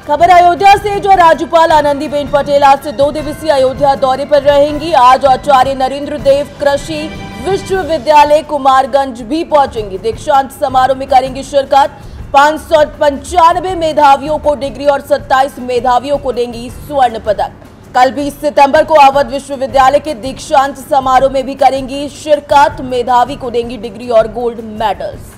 खबर अयोध्या से, जो राज्यपाल आनंदीबेन पटेल आज से 2 दिवसीय अयोध्या दौरे पर रहेंगी। आज आचार्य नरेंद्र देव कृषि विश्वविद्यालय कुमारगंज भी पहुंचेंगी। दीक्षांत समारोह में करेंगी शिरकत। 595 मेधावियों को डिग्री और 27 मेधावियों को देंगी स्वर्ण पदक। कल 20 सितंबर को अवध विश्वविद्यालय के दीक्षांत समारोह में भी करेंगी शिरकत। मेधावी को देंगी डिग्री और गोल्ड मेडल्स।